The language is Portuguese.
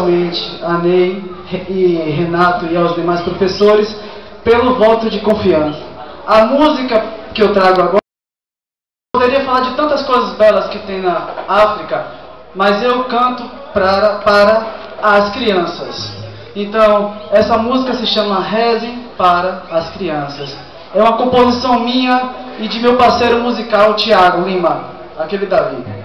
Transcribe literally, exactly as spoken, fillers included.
especialmente a Ney e Renato e aos demais professores pelo voto de confiança. A música que eu trago agora, eu poderia falar de tantas coisas belas que tem na África, mas eu canto para, para as crianças. Então, essa música se chama Rezem para as Crianças. É uma composição minha e de meu parceiro musical, Thiago Lima, aquele Davi.